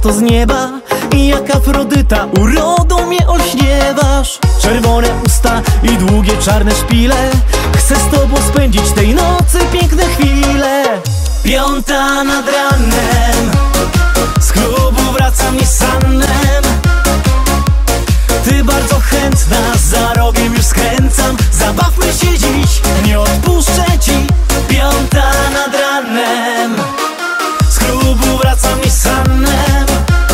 prosto z nieba i jak Afrodyta urodą mnie olśniewasz. Czerwone usta i długie czarne szpile, chcę z tobą spędzić tej nocy piękne chwile. 5 nad ranem, z klubu wracam Nissanem. Ty bardzo chętna, za rogiem już skręcam. Zabawmy się dziś, nie odpuszczę ci. 5 nad ranem, z klubu wracam Nissanem.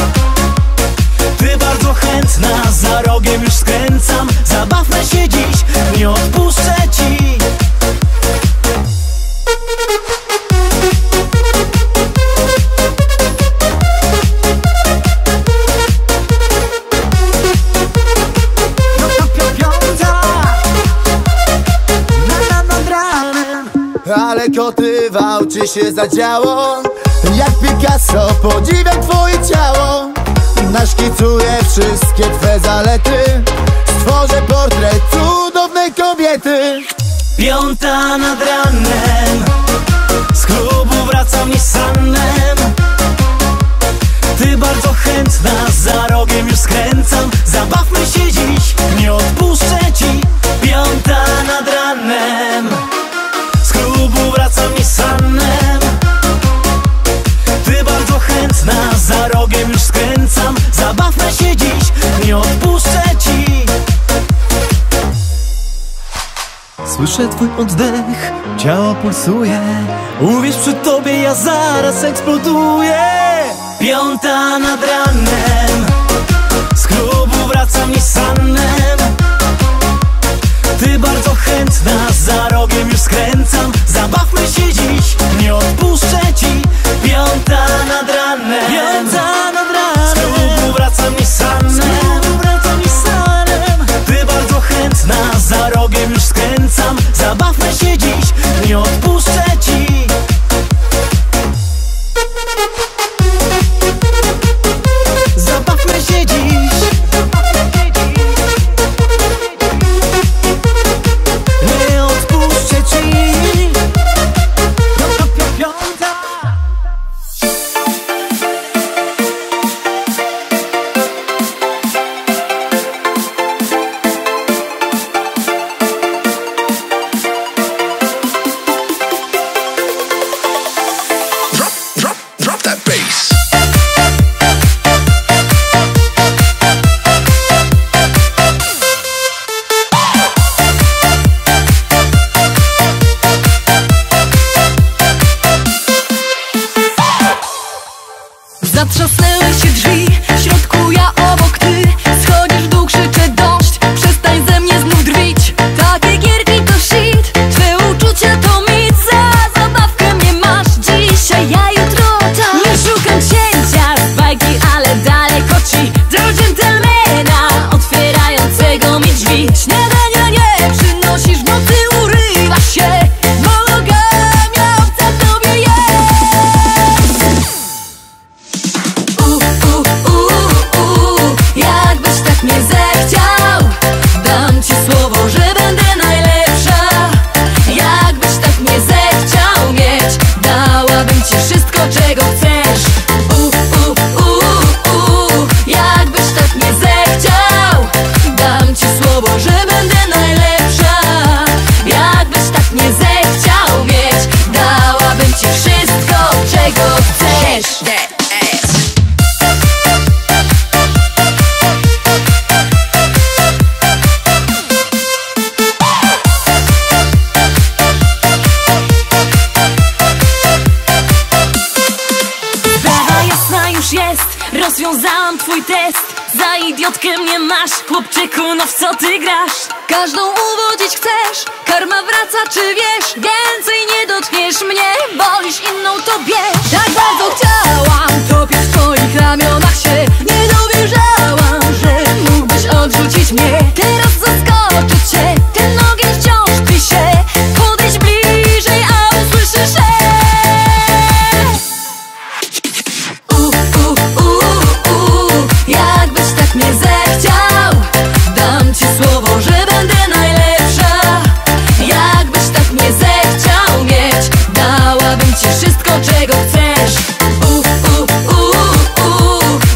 Ty bardzo chętna, za rogiem już skręcam. Zabawmy się dziś, nie odpuszczę ci. Ale koty w aucie się zadziało. Jak Picasso podziwiam twoje ciało. Naszkicuję wszystkie twe zalety. Stworzę portret cudownej kobiety. 5 nad ranem, z klubu wracam Nissanem. Ty bardzo chętna, za rogiem już skręcam. Zabawmy się dziś, nie odpuszczę ci. 5 nad ranem, z klubu wracam Nissanem. Ty bardzo chętna, za rogiem już skręcam. Zabawmy się dziś, nie odpuszczę ci. Słyszę twój oddech, ciało pulsuje. Uwierz, przy tobie ja zaraz eksploduję. 5 nad ranem, z klubu wracam Nissanem. Ty bardzo chętna, za rogiem już skręcam. Zabawmy się dziś, nie odpuszczę ci. 5 nad ranem, 5 nad ranem, z klubu wracam Nissanem. Ty bardzo chętna, za rogiem już skręcam. Zabawmy się dziś, nie odpuszczę ci. Zabawmy się dziś, nie odpuszczę ci. Drop that bass. Zatrzasnęły się drzwi, w środku ja obok ty. Schodzisz w dół, krzyczę dość, przestań ze mnie znów drwić. Takie gierki to shit, twe uczucia to mit. Za zabawkę mnie masz dzisiaj, ja jutro tak. Nie szukam księcia z bajki, ale daleko ci do dżentelmena otwierającego mi drzwi. Śniadania nie przynosisz, w nocy urywasz się. Monogamia obca tobie jest. Jakbyś tak mnie zechciał, dam ci słowo, że będę najlepsza. Jakbyś tak mnie zechciał mieć, dałabym ci wszystko, czego chcesz. Jakbyś tak mnie zechciał, dam ci słowo, że będę najlepsza. Jakbyś tak mnie zechciał mieć, dałabym ci wszystko, czego chcesz. Sprawa jasna już jest, rozwiązałam twój test. Za idiotkę mnie masz, chłopczyku, no w co ty grasz? Każdą uwodzić chcesz, karma wraca, czy wiesz? Więcej nie dotkniesz mnie, wolisz inną, to bierz. Tak bardzo chciałam topić w twoich ramionach się. Nie dowierzałam, że mógłbyś odrzucić mnie. Teraz zaskoczę cię, ten ogień wciąż tli się. Podejdź bliżej, a usłyszysz jakbyś tak mnie zechciał, dam ci słowo, że będę najlepsza. Jakbyś tak mnie zechciał mieć, dałabym ci wszystko, czego chcesz.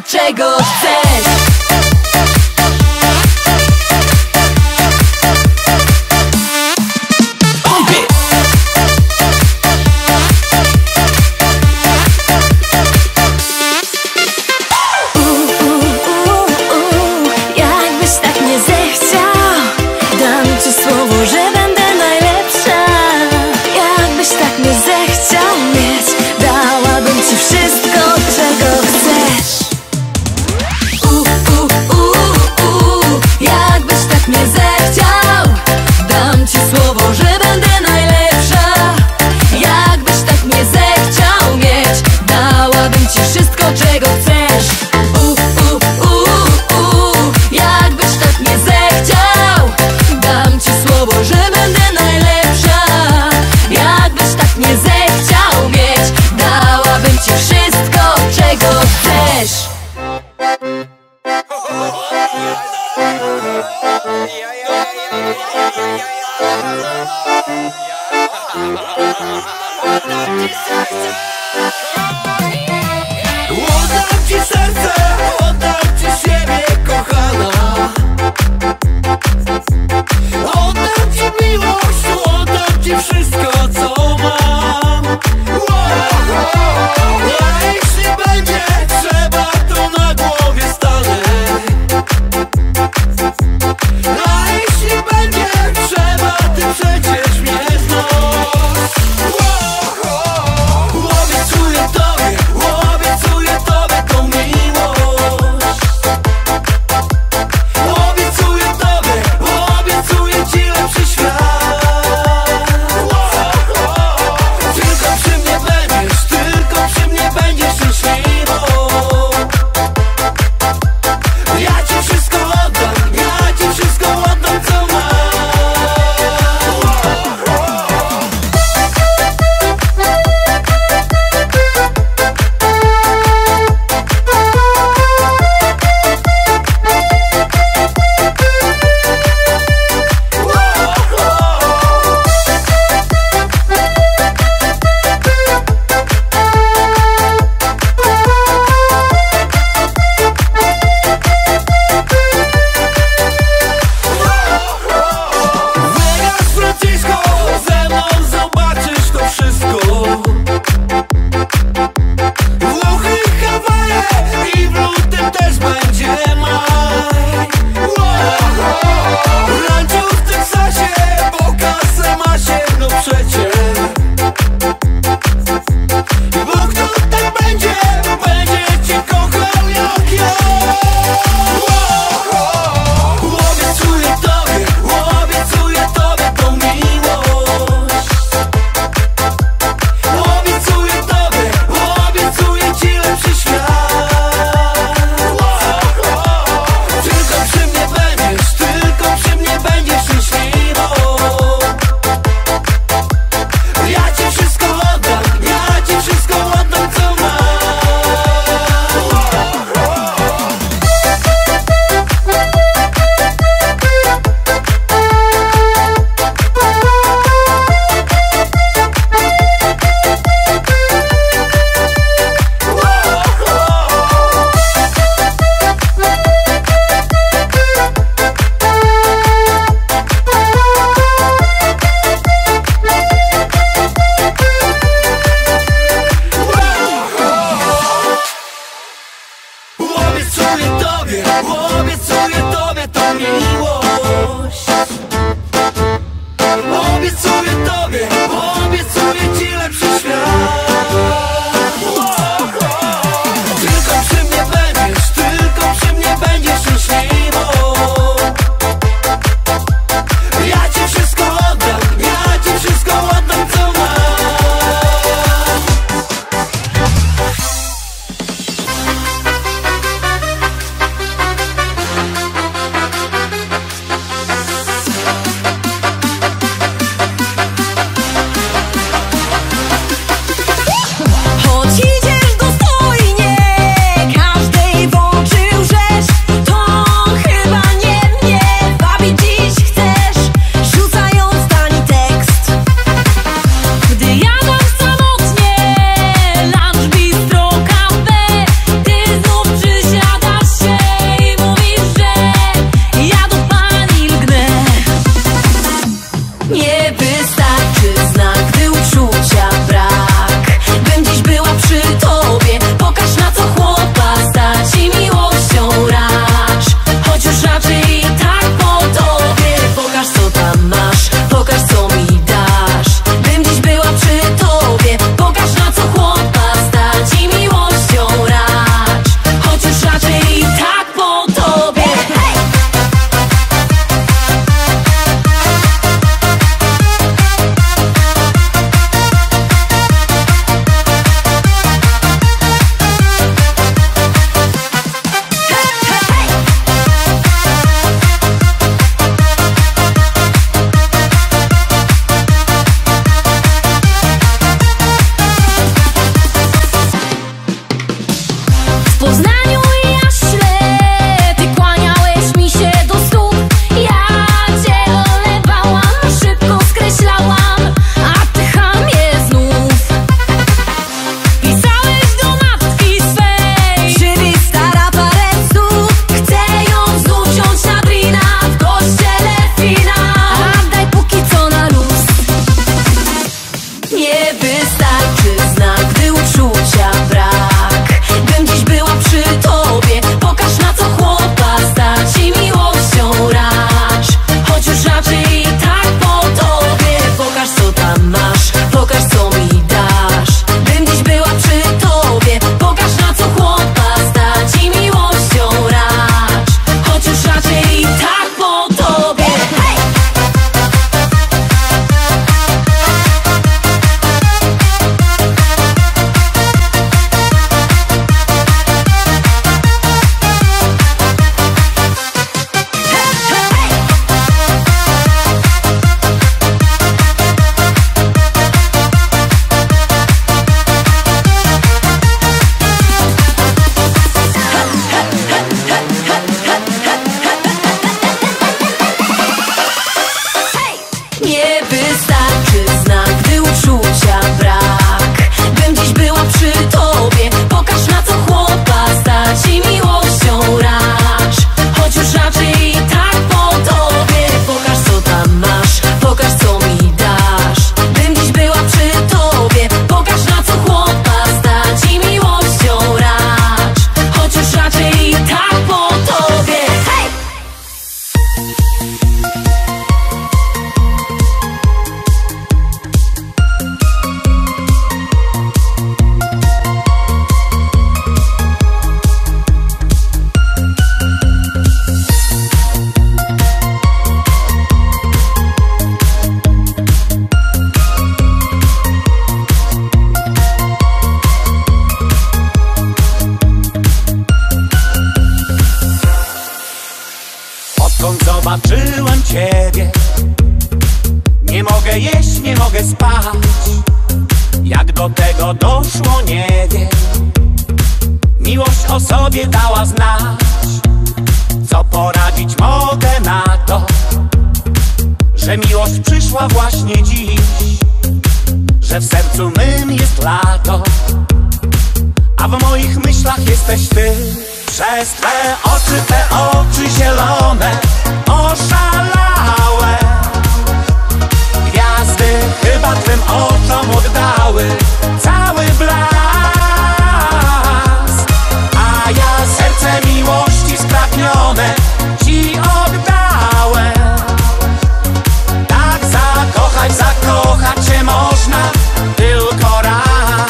czego chcesz. Jakbyś tak nie zechciał, dam ci słowo, że będę najlepsza. Jakbyś tak nie zechciał mieć, dałabym ci wszystko, czego chcesz. Jakbyś tak nie zechciał, dam ci słowo, że będę najlepsza. Jakbyś tak nie zechciał mieć, dałabym ci wszystko, czego chcesz. Jakbyś tak nie zechciał, dam ci słowo, że będę najlepsza. Jakbyś tak nie zechciał mieć, dałabym ci wszystko, czego chcesz. Oddam ci serce, oddam ci siebie, kochana. Oddam ci miłość, oddam ci wszystko, co mam. A jeśli będzie trzeba, to na głowie stanę. A jeśli będzie trzeba, ty przecież mnie znasz. Obiecuję tobie tą miłość. poszło, nie wiem. Miłość o sobie dała znać. Co poradzić mogę na to, że miłość przyszła właśnie dziś, że w sercu mym jest lato, a w moich myślach jesteś ty. Przez te oczy zielone, oszalałe gwiazdy chyba twym oczom oddały cały blask, a ja serce miłości spragnione ci oddałem. Tak zakochać się można tylko raz.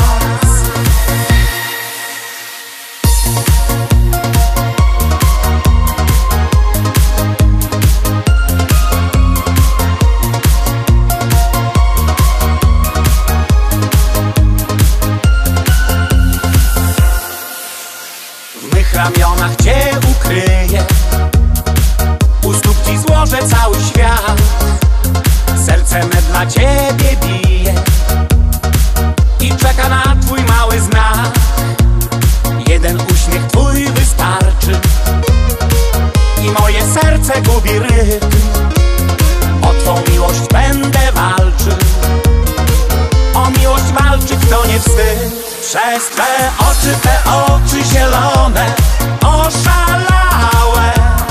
W mych ramionach cię ukryję, u stóp ci złożę cały świat. Serce me dla ciebie bije i czeka na twój mały znak. Jeden uśmiech twój wystarczy i moje serce gubi rytm. O twą miłość będę walczył, o miłość walczy kto nie wstyd. Przez te oczy zielone, oszalałe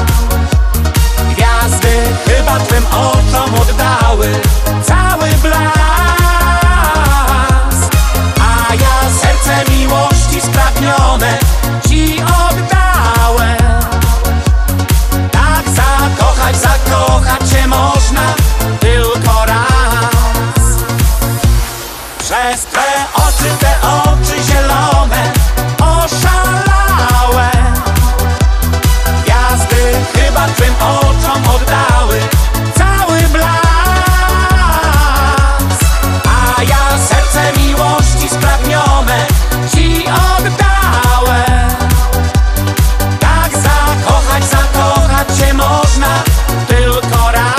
gwiazdy chyba twym oczom oddały cały blask, a ja serce miłości spragnione ci oddałem. Tak zakochać się można tylko raz. Przez te oczy zielone, oszalałe gwiazdy chyba twym oczom oddały cały blask, a ja serce miłości spragnione ci oddałem. Tak zakochać się można tylko raz.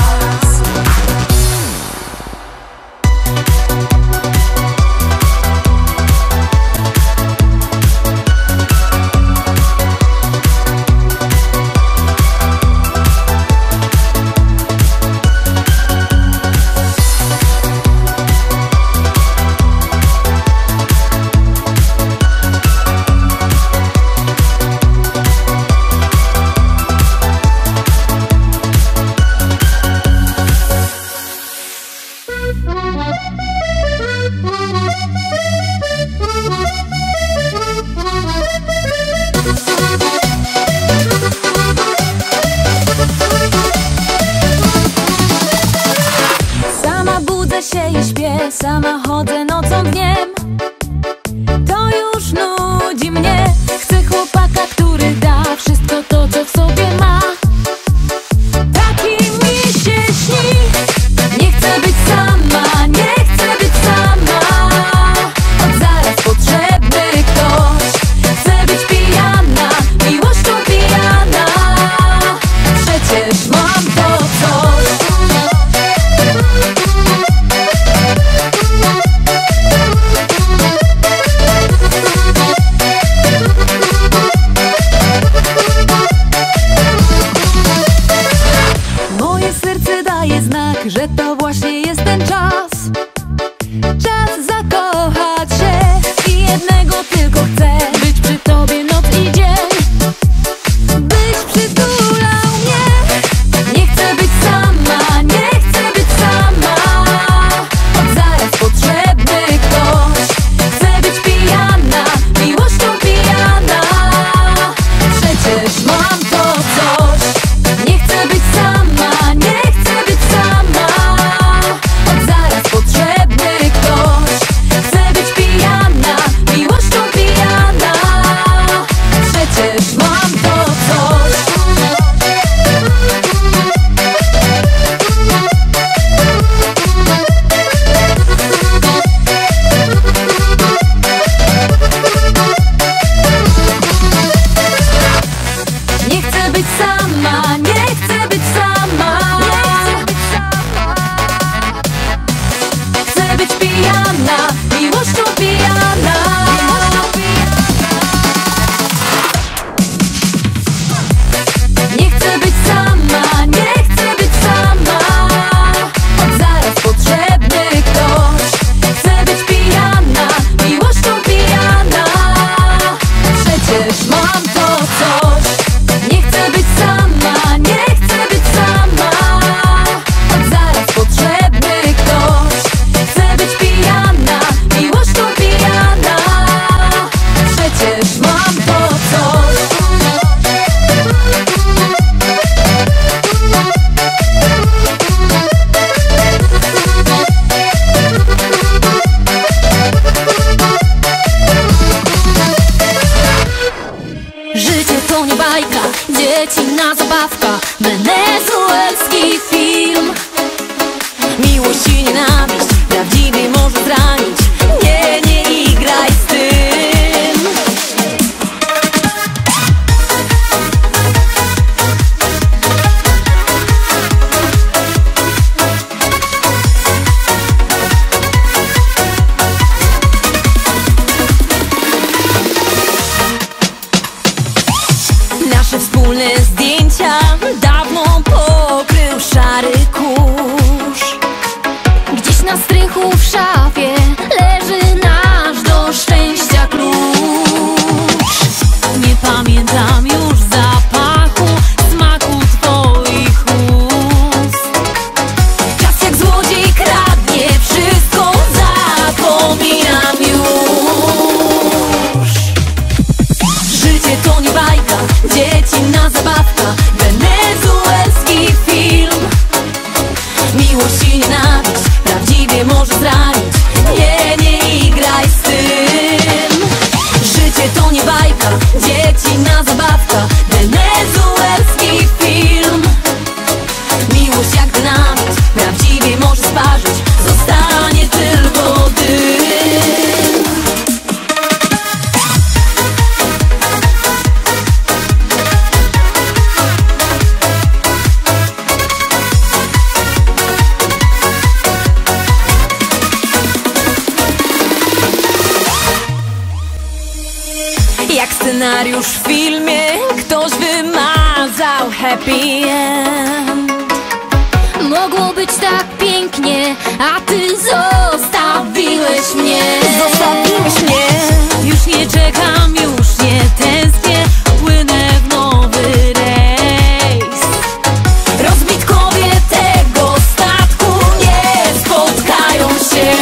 Sama budzę się i śpię, sama chodzę nocą dniem. To już nudzi mnie. Chcę chłopaka, który da wszystko to, co w sobie ma. Taki mi się śni. Nie chcę być sama, nie chcę być sama. Od zaraz potrzebny ktoś. Chcę być pijana, miłością pijana. Przecież mam to coś. cichu w szafie leży nasz do szczęścia klucz. Nie pamiętam już zapachu, smaku twoich ust. Czas jak złodziej kradnie, wszystko zapominam już. Życie to nie bajka, dziecinna zabawka, wenezuelski film. Miłość i nienawiść prawdziwie może zranić. Nie igraj z tym. Życie to nie bajka, dziecinna zabawka, wenezuelski film. Miłość jak dynamit prawdziwie może sparzyć. Zostanie tylko dym. Jak scenariusz w filmie, ktoś wymazał happy end. Mogło być tak pięknie, a ty zostawiłeś mnie. Zostawiłeś mnie. Już nie czekam, już nie tęsknię, płynę w nowy rejs. Rozbitkowie tego statku nie spotkają się.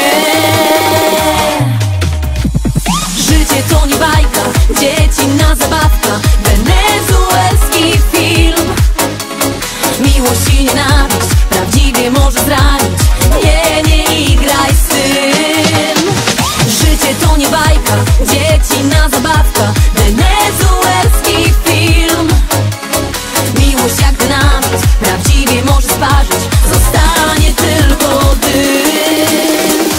Życie to nie bajka, dziecinna zabawka, wenezuelski film. Miłość i nienawiść prawdziwie może zranić. Nie igraj z tym. Życie to nie bajka, dziecinna zabawka, wenezuelski film. Miłość jak dynamit prawdziwie może sparzyć. Zostanie tylko dym.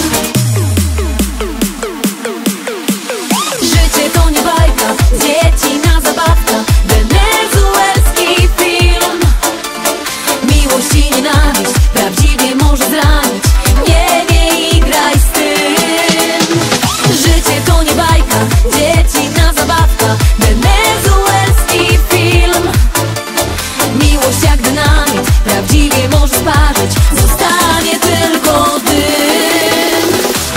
Życie to nie bajka, dziecinna zabawka, wenezuelski film. Miłość i nienawiść prawdziwie może zranić. Nie igraj z tym. Życie to nie bajka, dziecinna zabawka, wenezuelski film. Miłość jak dynamit prawdziwie może sparzyć. Zostanie tylko dym.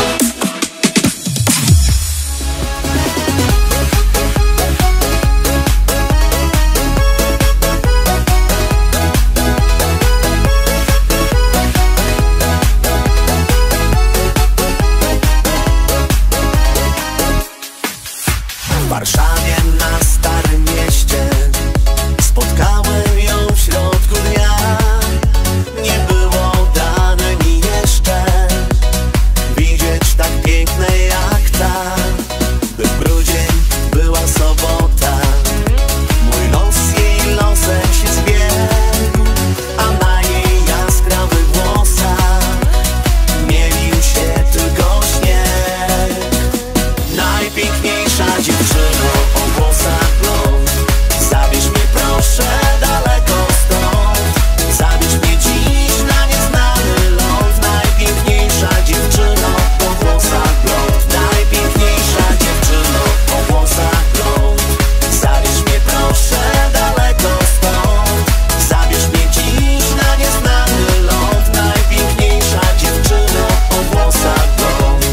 W Warszawie na Starym Mieście spotkałem ją w środku dnia. Nie było dane mi jeszcze widzieć tak pięknej jak ta. By w grudzień była sobota, mój los jej losem się zbiegł, a na jej jaskrawych włosach mielił się tylko śnieg. Najpiękniejsza dziewczyno o włosach blond, zabierz mnie proszę daleko stąd. Zabierz mnie dziś na nieznany ląd. Najpiękniejsza dziewczyno o włosach blond. Najpiękniejsza dziewczyno o włosach blond, zabierz mnie proszę daleko stąd. Zabierz mnie dziś na nieznany ląd. Najpiękniejsza dziewczyno o włosach blond.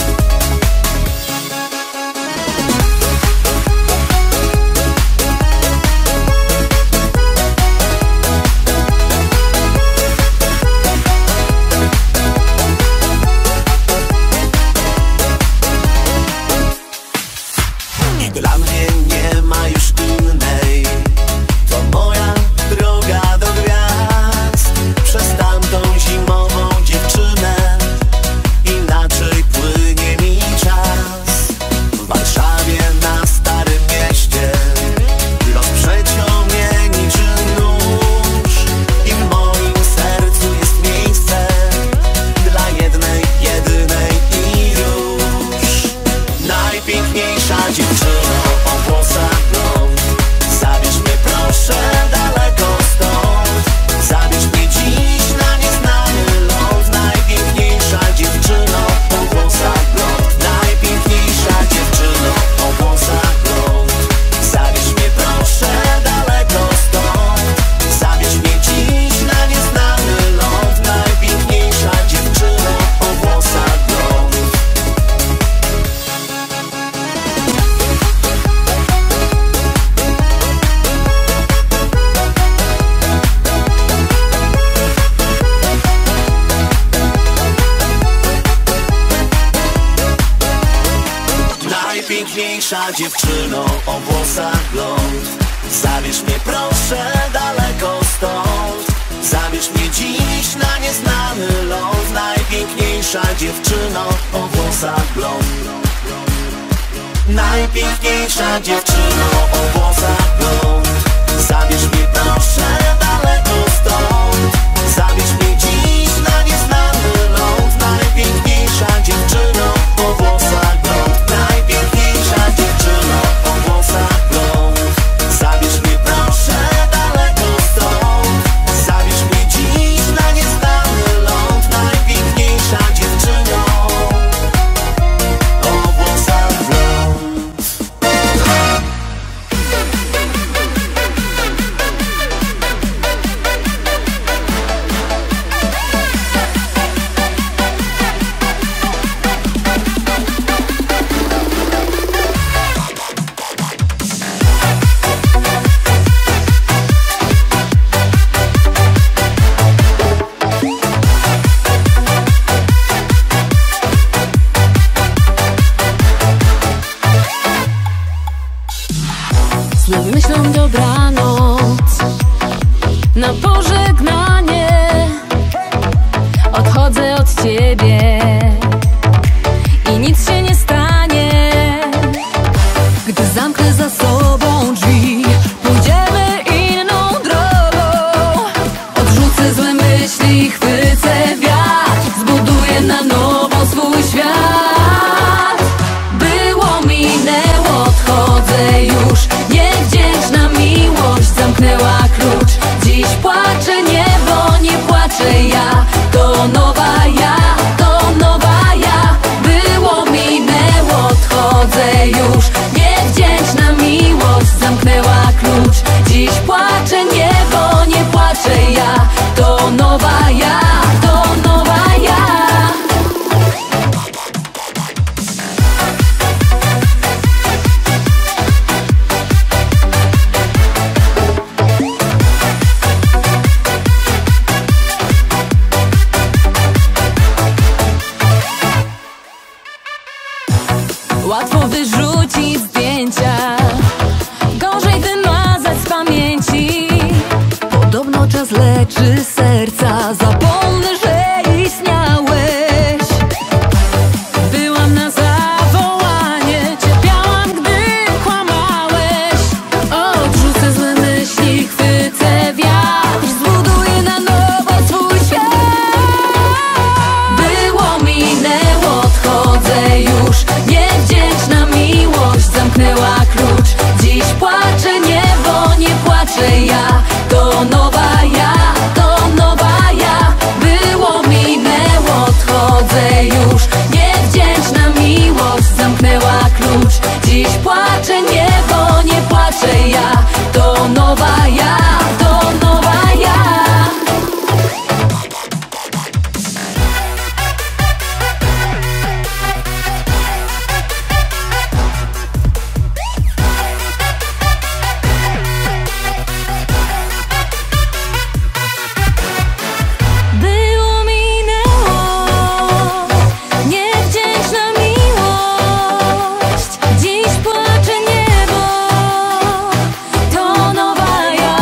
Dla mnie nie ma już innej, to moja droga do gwiazd. Przez tamtą zimową dziewczynę inaczej płynie mi czas. W Warszawie na Starym Mieście los przeciął mnie niczym nóż. I w moim sercu jest miejsce dla jednej, jedynej i już. Najpiękniejsza dziewczyno o włosach blond, Najpiękniejsza dziewczyno o włosach blond, zabierz mnie proszę daleko stąd. Zabierz mnie dziś na nieznany ląd. Najpiękniejsza dziewczyno o włosach blond. Najpiękniejsza dziewczyno o włosach blond, zabierz mnie proszę daleko stąd. Zabierz mnie dziś na nieznany ląd. Najpiękniejsza dziewczyno o włosach blond. Najpiękniejsza dziewczyno o włosach blond, zabierz mnie proszę daleko stąd. Zabierz mnie dziś na nieznany ląd. Najpiękniejsza dziewczyno o włosach blond. Sny myślą dobranoc na pożegnanie. Odchodzę od ciebie i nic się nie stanie. Gdy zamknę za sobą drzwi, pójdziemy inną drogą. Odrzucę złe myśli, chwycę wiatr, zbuduję na nowo swój świat. Było, minęło, odchodzę już. Niewdzięczna miłość zamknęła klucz. Dziś płacze niebo, nie płaczę ja. To nowa ja, to nowa ja. Było, minęło, odchodzę już. Niewdzięczna miłość zamknęła klucz. Dziś płacze niebo, nie płaczę ja. To nowa ja, to nowa ja. Łatwo wyrzucić zdjęcia, gorzej wymazać z pamięci. Podobno czas leczy serca, zapomnę, że istniałeś. Byłam na zawołanie, cierpiałam, gdy kłamałeś. Odrzucę złe myśli, chwycę wiatr, zbuduję na nowo swój świat. Było, minęło, odchodzę już. Niewdzięczna miłość zamknęła klucz. Dziś płacze niebo, nie płaczę ja. To nowa ja, to nowa ja. Było, minęło, odchodzę już. Niewdzięczna miłość zamknęła klucz. Dziś płacze niebo, nie płaczę ja. To nowa ja, to nowa ja. Było, minęło, niewdzięczna miłość. Dziś płacze niebo, to nowa ja.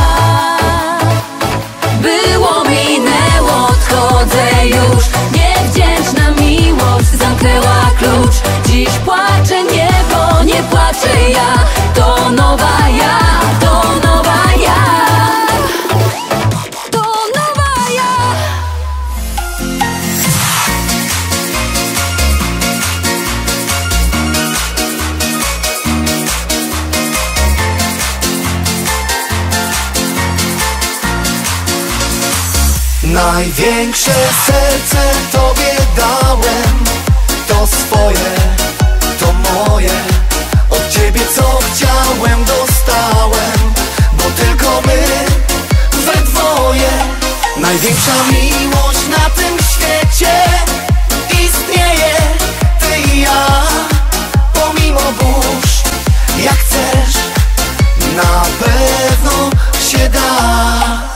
Było, minęło, odchodzę już. Niewdzięczna miłość zamknęła klucz. Dziś płacze niebo, nie płaczę ja. To nowa ja, to nowa ja. To nowa ja. Największe serce tobie dałem. To swoje, to moje. Od ciebie co chciałem dostałem. Bo tylko my we dwoje. Największa miłość na tym świecie istnieje. Ty i ja, pomimo burz. Jak chcesz, na pewno się da.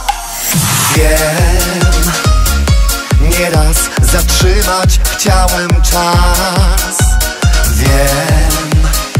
Wiem, nieraz zatrzymać chciałem czas. Wiem,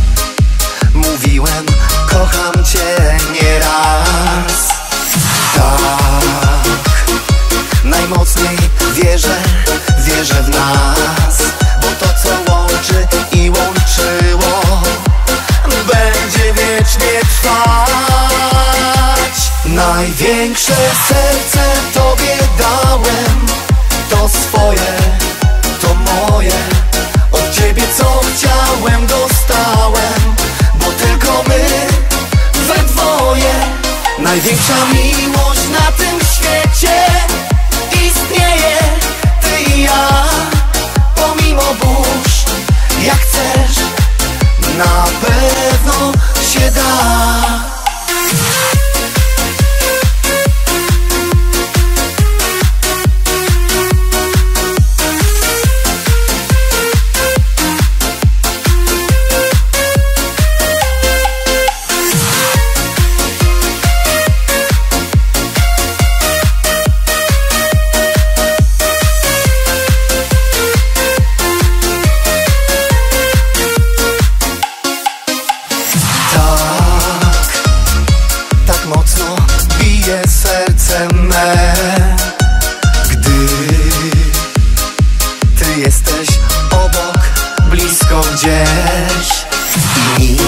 Największe serce Tobie dałem, to swoje, to moje. Od Ciebie co chciałem dostałem, bo tylko my we dwoje. Największa miłość na tym świecie istnieje, Ty i ja. Pomimo burz, jak chcesz, na pewno się da. Tak mocno bije serce me, gdy Ty jesteś obok, blisko gdzieś. I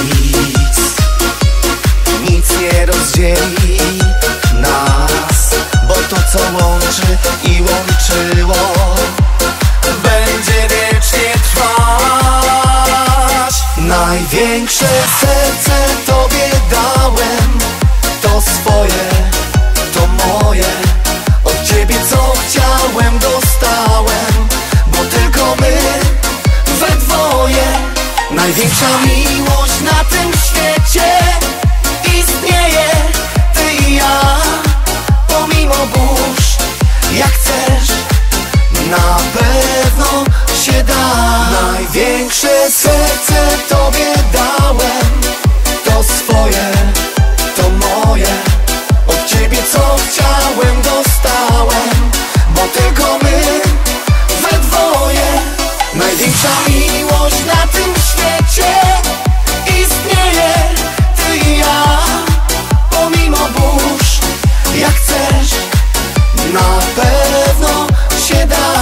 nic nie rozdzieli nas, bo to co łączy i łączyło będzie wiecznie trwać. Największe serce Tobie dałem, to swoje, to moje. Od Ciebie co chciałem dostałem, bo tylko my we dwoje. Największa miłość na tym świecie istnieje, Ty i ja. Pomimo burz, jak chcesz, na pewno się da. Największe serce Tobie dałem, to swoje, to moje. Od Ciebie co chciałem dostałem, bo tylko my we dwoje. Największa miłość na tym świecie istnieje, Ty i ja. Pomimo burz, jak chcesz, na pewno się da.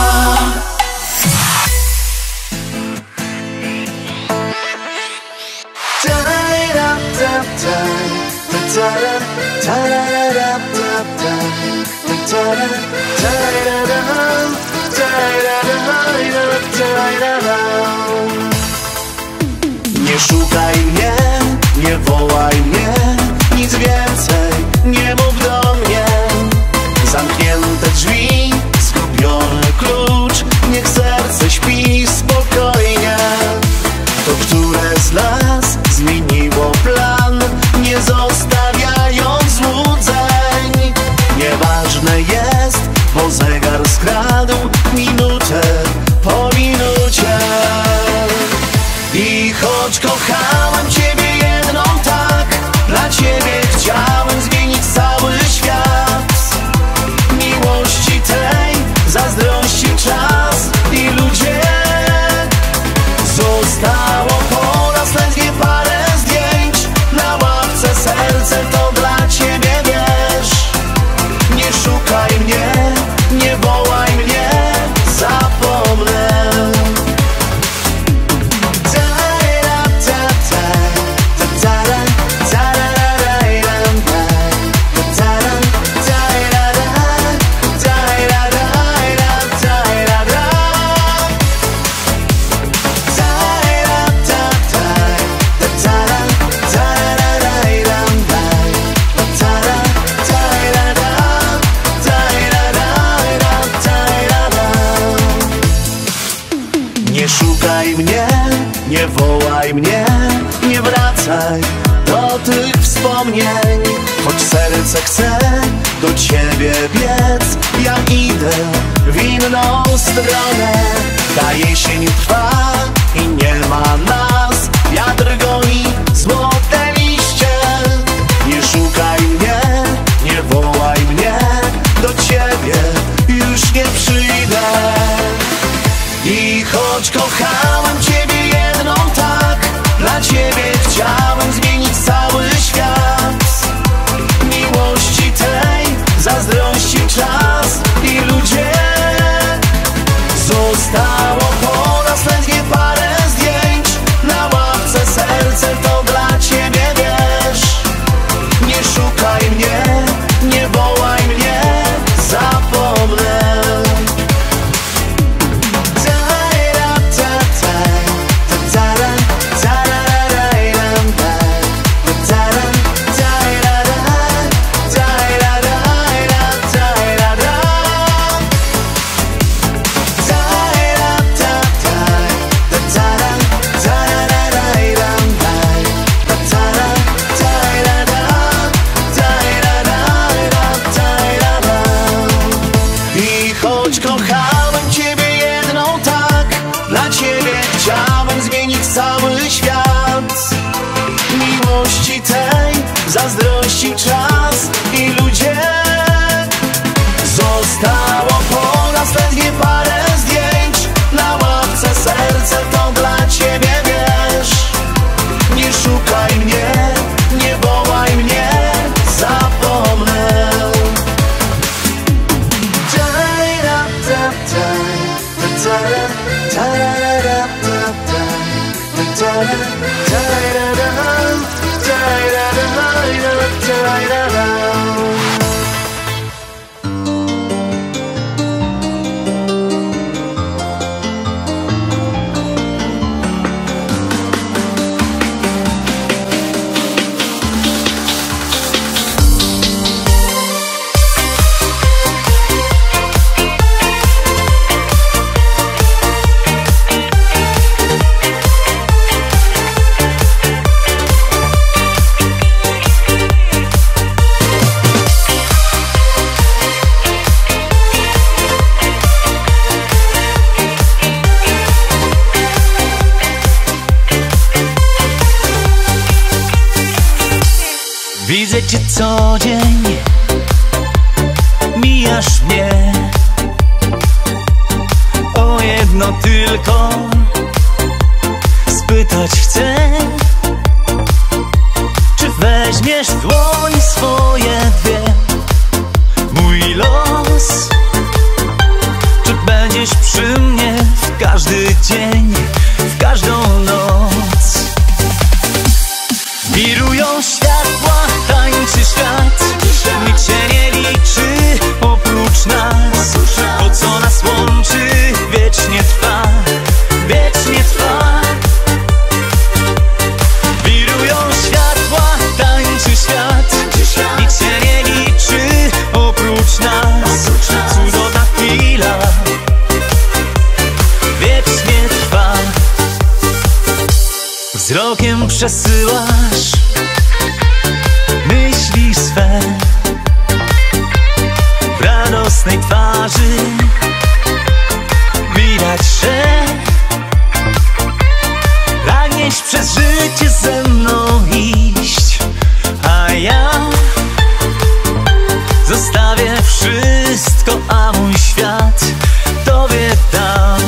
Nie szukaj mnie, nie wołaj mnie, nic więcej nie mów do mnie. Zamknięte drzwi, zgubiony klucz, niech serce śpi spokojnie. To które z nas zmieniło plan, nie zostawiając złudzeń. Nieważne jest, bo zegar skradł minutę po minucie. I choć kochałem Ciebie jedną tak, dla Ciebie chciałem zmienić cały świat. Miłości tej zazdrościł czas i ludzie. Zostało po nas ledwie parę zdjęć na ławce, serce to dla Ciebie, wiesz. Nie szukaj mnie, nie wołaj mnie, zapomnę. Nie szukaj mnie, nie wołaj mnie, nie wracaj do tych wspomnień. Choć serce chce do Ciebie biec, ja idę w inną stronę. Ta jesień trwa i nie ma nas, wiatr goni złote liście. Nie szukaj mnie, nie wołaj mnie, do Ciebie już nie przyjdę. I choć kochałem Ciebie jedną tak, dla Ciebie chciałem zmienić cały świat. Miłości tej zazdrościł czas i ludzie. Zostało po nas ledwie parę zdjęć na ławce, serce to Widzę cię co dzień, mijasz mnie. O jedno tylko spytać chcę, czy weźmiesz w dłoń swoje dwie mój los, czy będziesz przy mnie w każdy dzień, w każdą noc. Wirują światła, tańczy świat, nikt się nie liczy oprócz nas. To co nas łączy wiecznie trwa, wiecznie trwa. Wirują światła, tańczy świat, nikt się nie liczy oprócz nas. Cudowna chwila wiecznie trwa. Wzrokiem przesyłasz myśli swe, w radosnej twarzy widać, że pragniesz przez życie ze mną iść, a ja zostawię wszystko, a mój świat tobie dam.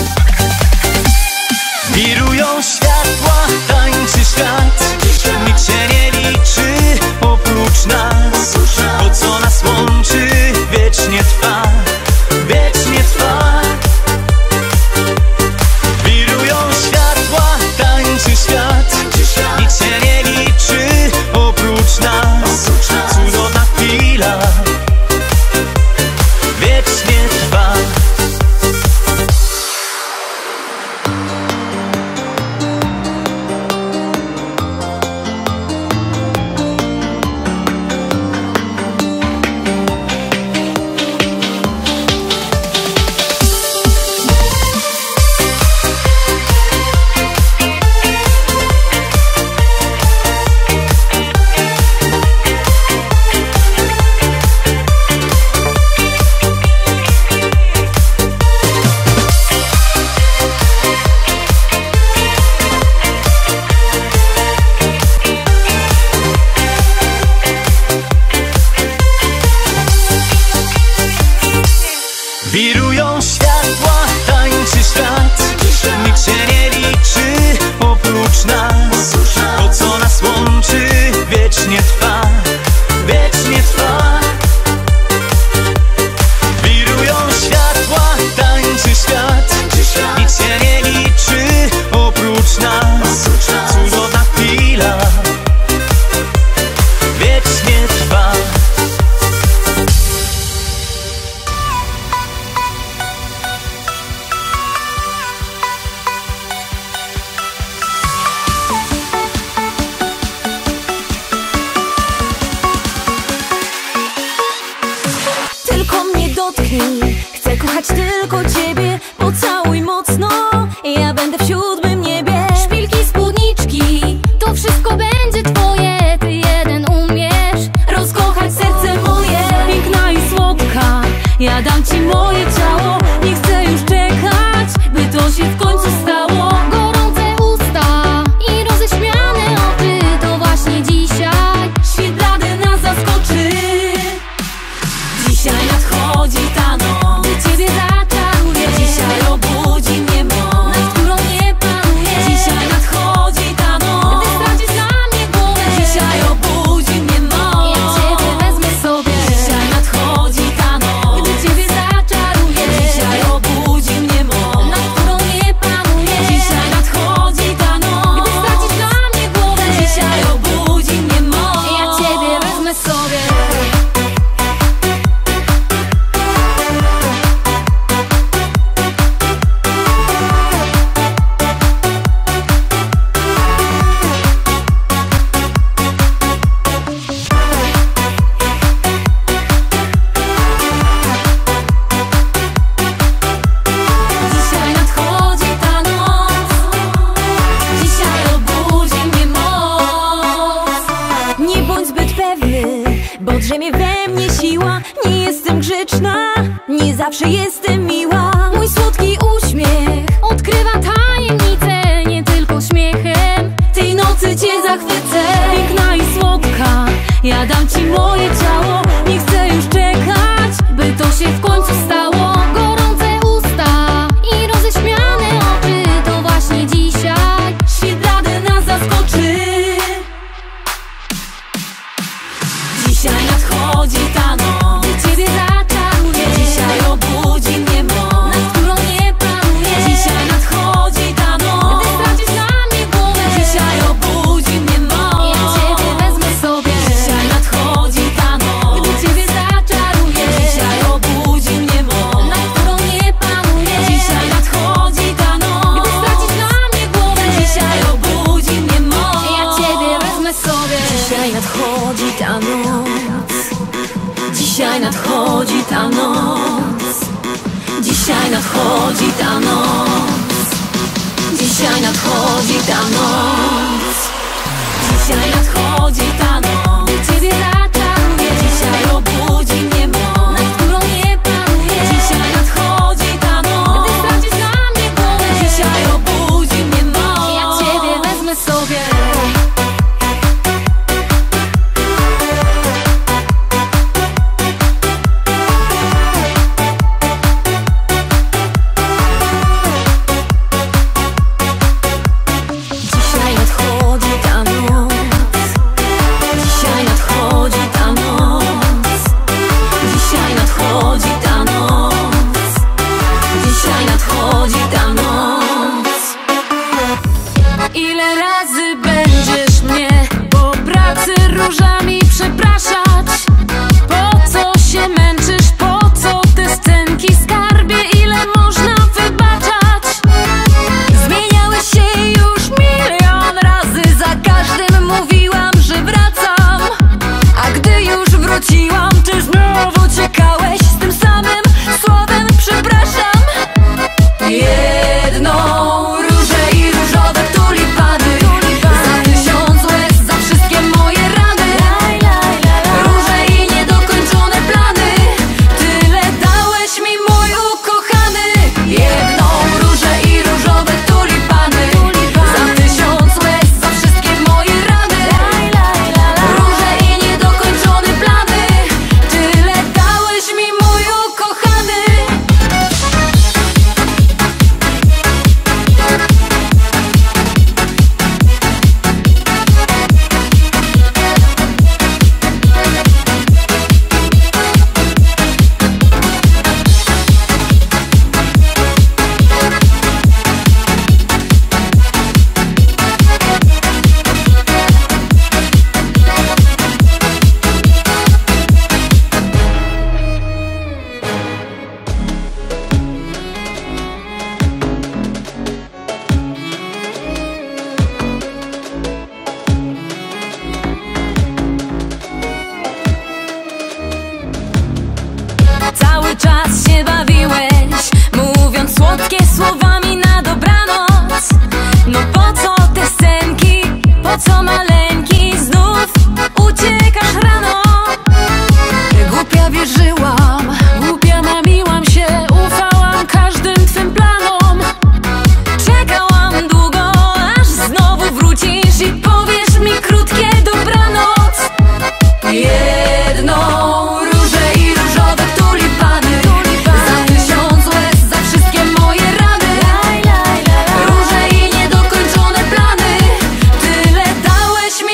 Wirują światła, tańczy świat, nikt się nie liczy oprócz nas. To co nas łączy wiecznie trwa, wiecznie trwa. Wirują światła, tańczy świat, nikt się nie liczy oprócz nas. Cudowna chwila wiecznie trwa. Wirują światła, tańczy świat, nikt się nie liczy oprócz nas. To co nas łączy wiecznie trwa, wiecznie trwa. Wirują światła, tańczy świat, nikt się nie liczy oprócz nas. Cudowna chwila wiecznie trwa. Tylko mnie dotknij, chcę kochać tylko ciebie. Pocałuj mocno, ja będę w siódmym niebie. Szpilki, spódniczki, to wszystko będzie twoje. Ty jeden umiesz rozkochać serce moje. Piękna i słodka, ja dam ci moje ciało. Nie chcę już czekać, by to się w końcu stało. Gorące usta i roześmiane oczy, to właśnie dzisiaj Świt blady nas zaskoczy. Dzisiaj nadchodzi ta noc, by ciebie zaczaruję. Dzisiaj obudzi mnie moc, nad którą nie panuję. Dzisiaj nadchodzi ta noc, gdy stracisz dla mnie głowę. dzisiaj obudzi mnie moc. Ja ciebie wezmę sobie. Dzisiaj nadchodzi ta noc, gdy ciebie zaczaruję. Dzisiaj obudzi mnie moc, nad którą nie panuję. Dzisiaj nadchodzi ta noc, Gdy stracisz dla mnie głowę. dzisiaj obudzi mnie moc. Ja ciebie wezmę sobie. Dzisiaj nadchodzi ta noc, dzisiaj obudzi mnie moc. Nie bądź zbyt pewny, bo drzemie we mnie siła. Nie jestem grzeczna, nie zawsze jestem miła. Mój słodki uśmiech odkrywa tajemnicę, nie tylko śmiechem. Tej nocy cię zachwycę. Piękna i słodka, Ja dam ci moje ciało, nie chcę już czekać, by to się w końcu stało. Gorące usta i roześmiane oczy, to właśnie dzisiaj świt rady nas zaskoczy. Dzisiaj nadchodzi ta noc, gdy ciebie zaczaruję. Dzisiaj obudzi mnie moc, nad którą nie planuję. Dzisiaj nadchodzi ta noc, gdy stracisz na mnie głowę. Dzisiaj obudzi mnie moc, ja ciebie wezmę sobie. Dzisiaj nadchodzi ta noc, gdy ciebie zaczaruję. Dzisiaj obudzi mnie moc, nad którą nie planuję. Dzisiaj nadchodzi ta noc, gdy stracisz na mnie głowę. Dzisiaj obudzi mnie moc, ja ciebie wezmę sobie. Dzisiaj nadchodzi ta noc. Dzisiaj nadchodzi ta noc. Dzisiaj nadchodzi ta noc. Dzisiaj nadchodzi ta noc. Dzisiaj nadchodzi ta noc, gdy ciebie zaczaruję. Dzisiaj obudzi mnie moc, nad którą nie planuję. Dzisiaj nadchodzi ta noc, gdy stracisz na mnie głowę. Dzisiaj obudzi mnie moc, ja ciebie wezmę sobie. Dzisiaj nadchodzi ta noc. Dzisiaj nadchodzi ta noc. Dzisiaj nadchodzi ta noc. Dzisiaj nadchodzi ta noc. Ile razy będziesz mnie po pracy różami przepraszać? Po co się męczysz? Po co te scenki, skarbie? Ile można wybaczać? Zmieniałeś się już milion razy, za każdym mówiłam, że wracam. A gdy już wróciłam, ty znowu czekałeś z tym samym słowem przepraszam. Jedną różę i różowe tulipany, za 1000 łez, za wszystkie moje rany. Róże i niedokończone plany, tyle dałeś mi, mój ukochany. Jedną różę i różowe tulipany, za 1000 łez, za wszystkie moje rany. Róże i niedokończone plany, tyle dałeś mi, mój ukochany. Cały czas się bawiłeś, mówiąc słodkie słowami na dobranoc. No po co te scenki, po co maleńki, znów uciekasz rano. Głupia wierzyłam, głupia mamiłam się, ufałam każdym twym planom. Czekałam długo, aż znowu wrócisz i powiesz mi krótkie dobranoc. Jedną różę i różowe tulipany, za 1000 łez, za wszystkie moje rany. Róże i niedokończone plany, tyle dałeś mi,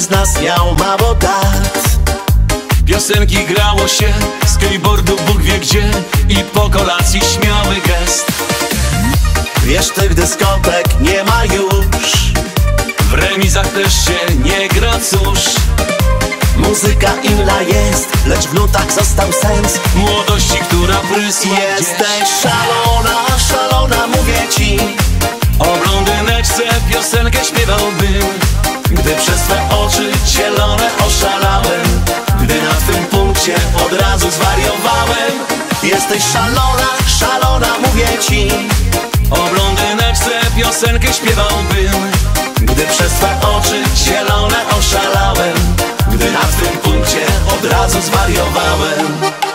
z nas miał mało dat. Piosenki grało się, skateboardu Bóg wie gdzie i po kolacji śmiały gest. Wiesz, tych dyskotek nie ma już, w remizach też się nie gra, cóż. muzyka inna jest, lecz w nutach został sens Młodości, która prysła gdzieś. Jesteś szalona, szalona, mówię ci. O blondyneczce piosenkę śpiewałbym, gdy przez twe oczy zielone oszalałem, gdy na twym punkcie od razu zwariowałem. Jesteś szalona, szalona, mówię ci. O blondyneczce piosenkę śpiewałbym, gdy przez twe oczy zielone oszalałem, gdy na twym punkcie od razu zwariowałem.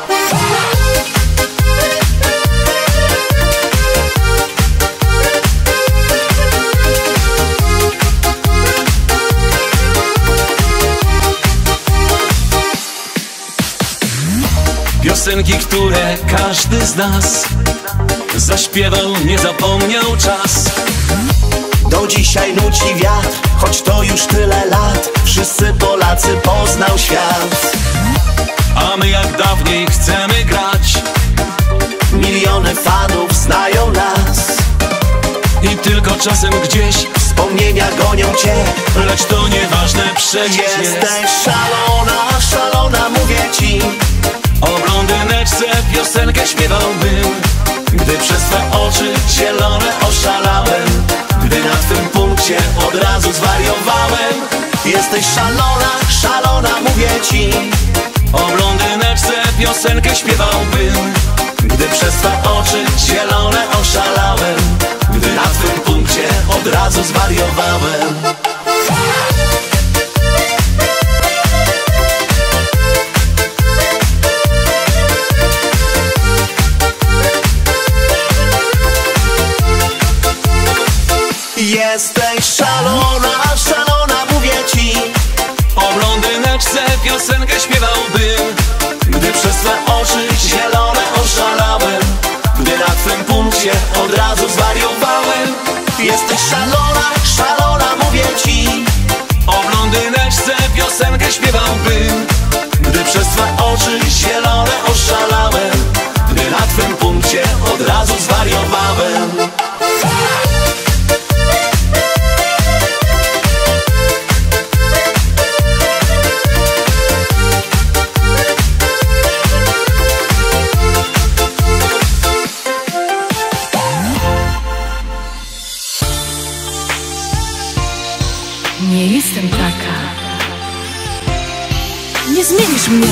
Piosenki, które każdy z nas zaśpiewał, nie zapomniał czas. Do dzisiaj nuci wiatr, choć to już tyle lat. Wszyscy Polacy poznał świat. A my jak dawniej chcemy grać. Miliony fanów znają nas. I tylko czasem gdzieś wspomnienia gonią cię, lecz to nieważne przecież Jesteś szalona, szalona, mówię ci. O blondyneczce piosenkę śpiewałbym, gdy przez twe oczy zielone oszalałem, gdy na twym punkcie od razu zwariowałem. Jesteś szalona, szalona, mówię ci. O blondyneczce piosenkę śpiewałbym, gdy przez twe oczy zielone oszalałem, gdy na twym punkcie od razu zwariowałem. Jesteś szalona, szalona, mówię ci. O blondyneczce piosenkę śpiewałbym, gdy przez twe oczy zielone oszalałem, gdy na twym punkcie od razu zwariowałem. Jesteś szalona, szalona, mówię ci. O blondyneczce piosenkę śpiewałbym, gdy przez twe oczy zielone oszalałem, gdy na twym punkcie od razu zwariowałem. Nie jestem taka. Nie zmienisz mnie.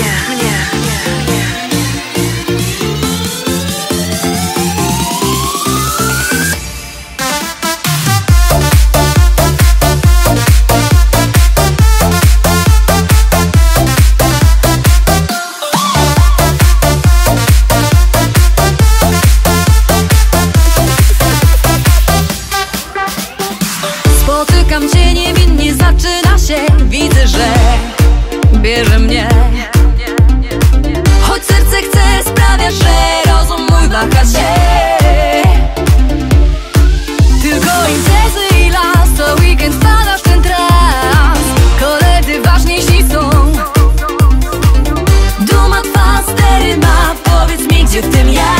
Spotykam cię niewinnie, zaczyna się. Widzę, że bierze mnie. Choć serce chce, sprawia, że rozum mój waha się. Tylko imprezy i las, co weekend wpadasz w ten trans. Koledzy ważniejsi są. Duma twa, stery ma. Powiedz mi, gdzie w tym ja.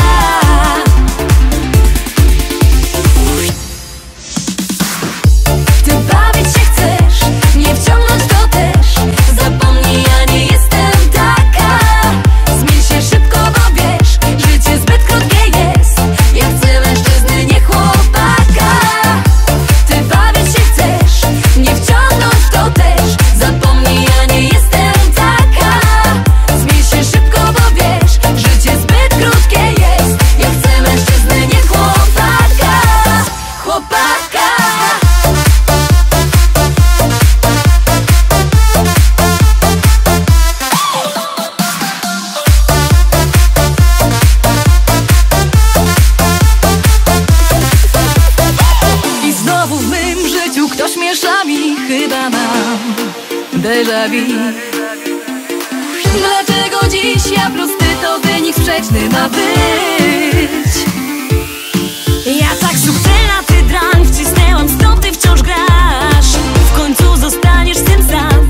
Chyba mam déjà vu. Dlaczego dziś ja plus ty, to wynik sprzeczny ma być? Ja tak subtelna, ty drań, wcisnęłam, stąd ty wciąż grasz. W końcu zostaniesz tym sam.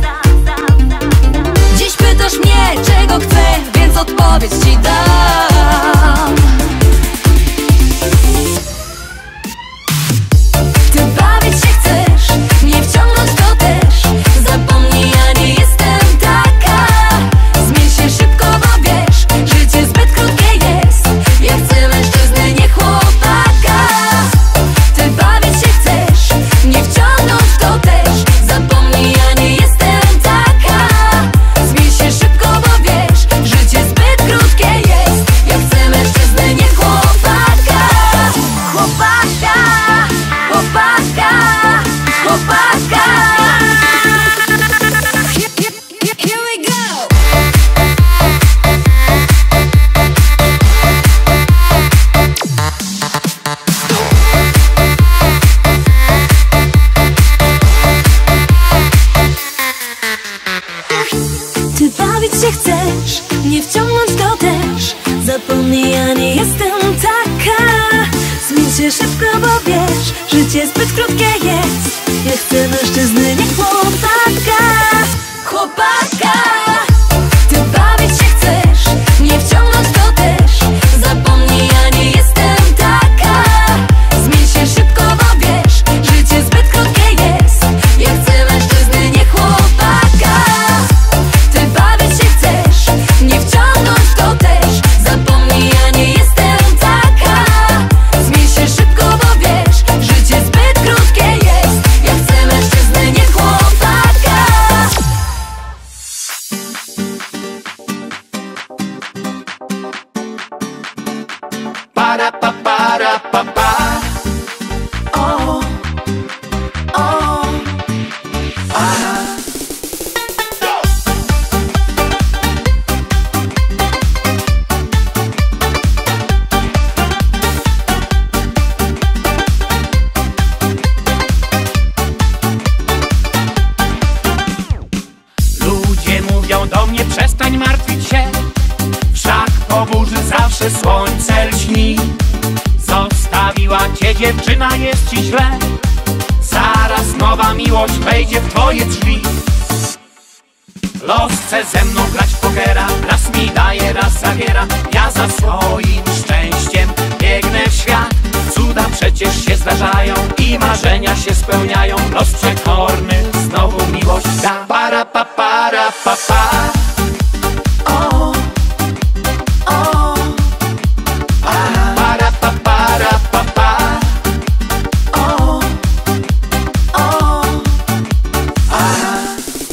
się chcesz, nie wciągnąć to też. Zapomnij, ja nie jestem taka. Zmień się szybko, bo wiesz, życie zbyt krótkie jest. Ja chcę mężczyzny, nie chłopaka. Chłopaka. Ty bawić się chcesz, nie wciągnąć to też. Zapomnij, ja nie jestem taka. Zmień się szybko, bo wiesz, życie zbyt krótkie jest. Ja chcę mężczyzny, nie chłopaka. Ty bawić się chcesz, nie wciągnąć to też. Zapomnij, ja nie jestem taka. Zmień się szybko, bo wiesz, życie zbyt krótkie jest. Ja chcę mężczyzny, nie chłopaka. Para pa para pa pa. Oh, oh, ah. Ludzie mówią do mnie, przestań martwić się. Wszak po burzy zawsze słońce lśni. Zostawiła cię dziewczyna, jest ci źle. Zaraz nowa miłość wejdzie w twoje drzwi. Los chce ze mną grać w pokera. Raz mi daje, raz zabiera. Ja za swoim szczęściem biegnę w świat. Cuda przecież się zdarzają i marzenia się spełniają. Los przekorny znowu miłość da. Para pa para pa pa. Oh, oh, ah. Para pa para pa pa. Oh, oh, ah.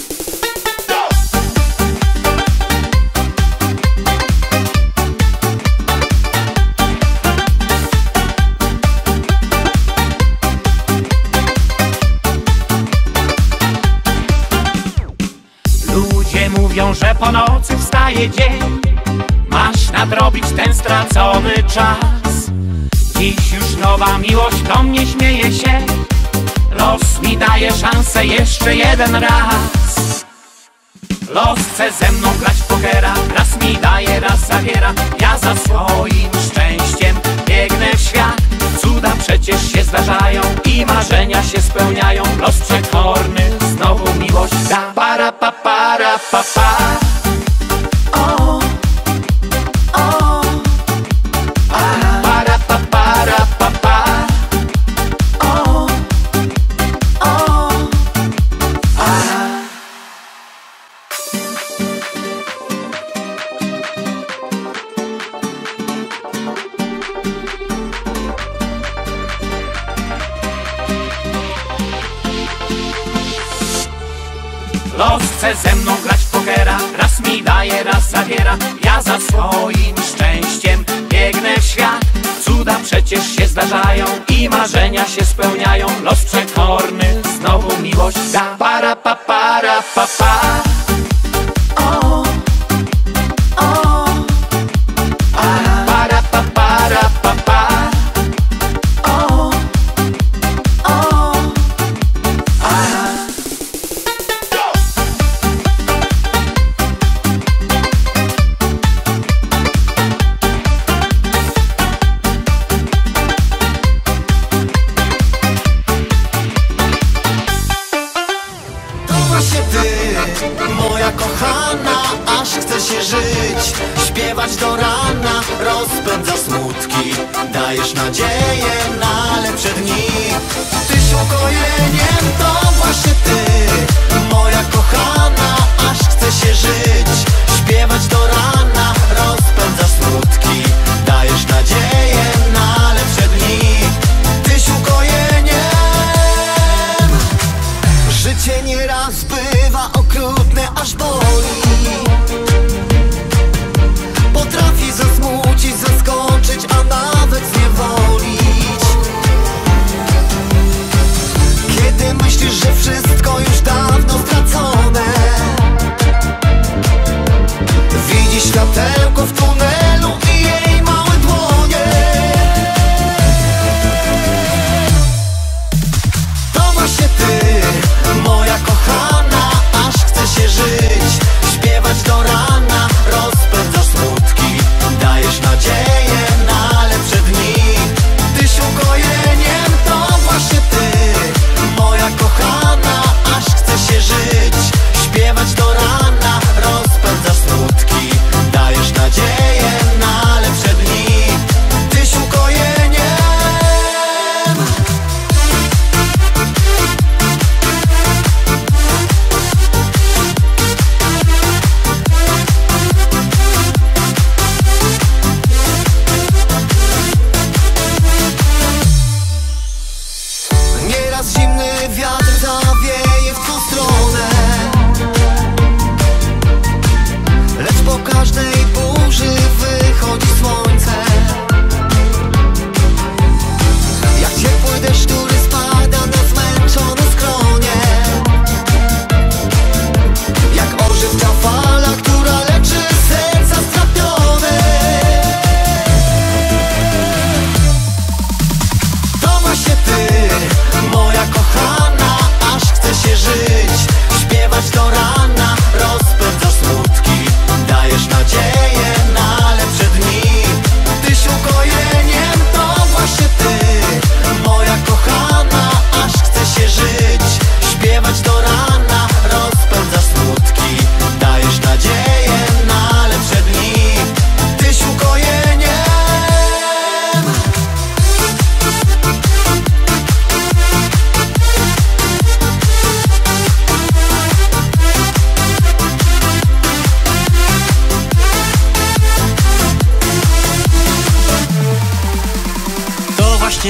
Ludzie mówią, że po nocy wstaje dzień. Masz nadrobić ten stracony czas. Dziś już nowa miłość do mnie śmieje się. Los mi daje szansę jeszcze jeden raz. Los chce ze mną grać w pokera. Raz mi daje, raz zabiera. Ja za swoim szczęściem biegnę w świat. Cuda przecież się zdarzają i marzenia się spełniają. Los przekorny znowu miłość da. Para pa para pa pa. Oh, oh, ah. Para pa para pa pa. Oh, oh, ah. Los chce ze mną grać w pokera. Raz mi daje, raz zabiera. Ja za swoim szczęściem biegnę w świat. Cuda przecież się zdarzają i marzenia się spełniają. Los przekorny znowu miłość da. Para pa para pa pa. Oh, oh, ah. Para pa para pa pa. Oh, oh, ah. Moja kochana, aż chce się żyć, śpiewać do rana, rozpędza smutki, dajesz nadzieję na lepsze dni. Tyś ukojeniem, to właśnie ty, moja kochana, aż chce się żyć, śpiewać do rana, rozpędza smutki, dajesz nadzieję na lepsze dni. Tyś ukojeniem. Życie nieraz bywa okrutne, aż boli. Potrafi zasmucić, zaskoczyć, a nawet zniewolić. Kiedy myślisz, że wszystko już dawno stracone, widzisz światełko w tunelu i jej małe dłonie. To właśnie ty, moja kochana, aż chce się żyć,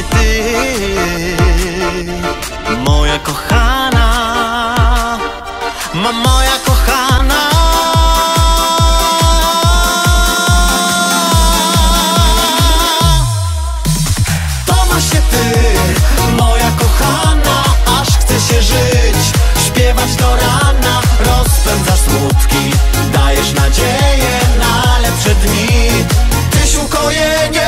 właśnie ty, moja kochana, moja kochana. To właśnie ty, moja kochana, aż chce się żyć, śpiewać do rana, rozpędzasz smutki, dajesz nadzieję na lepsze dni, tyś ukojeniem.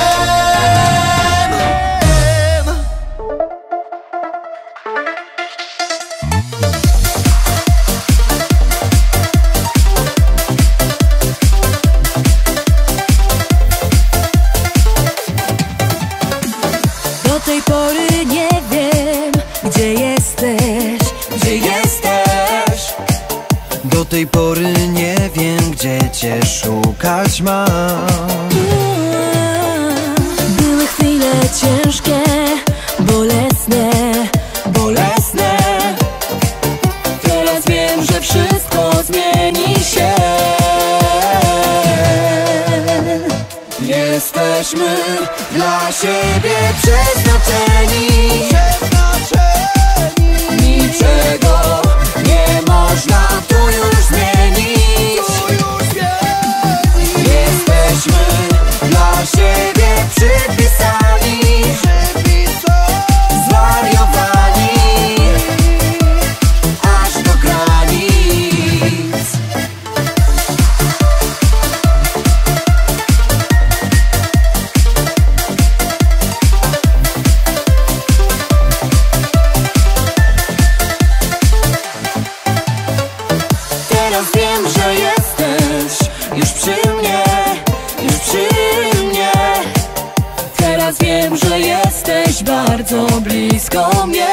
Do tej pory nie wiem, gdzie jesteś, gdzie jesteś. Do tej pory nie wiem, gdzie cię szukać mam. Były chwile ciężkie, bolesne, bolesne. Teraz wiem, że wszystko zmieni się. Jesteśmy dla siebie przeznaczeni. Niczego nie można tu już zmienić. Jesteśmy dla siebie przypisani, zwariowani aż do granic. Teraz wiem, że jesteś już przy mnie, już przy mnie. Teraz wiem, że jesteś bardzo blisko mnie.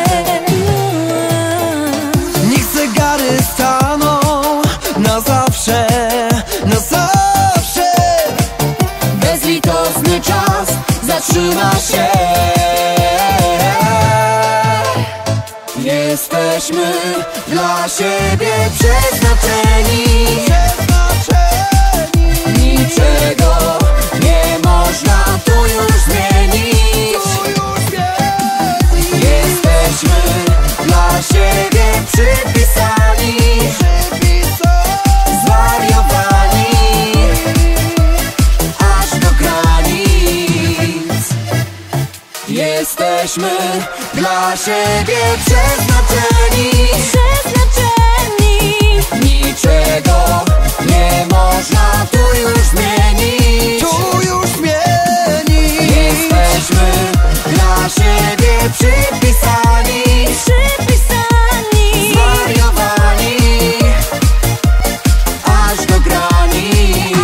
Niech zegary staną na zawsze, na zawsze. Bezlitosny czas zatrzyma się. Jesteśmy dla siebie przeznaczeni. Niczego nie można tu już zmienić. Jesteśmy dla siebie przypisani, zwariowani aż do granic. Jesteśmy dla siebie przeznaczeni. Niczego nie można tu już zmienić. Jesteśmy dla siebie przypisani, zwariowani aż do granic.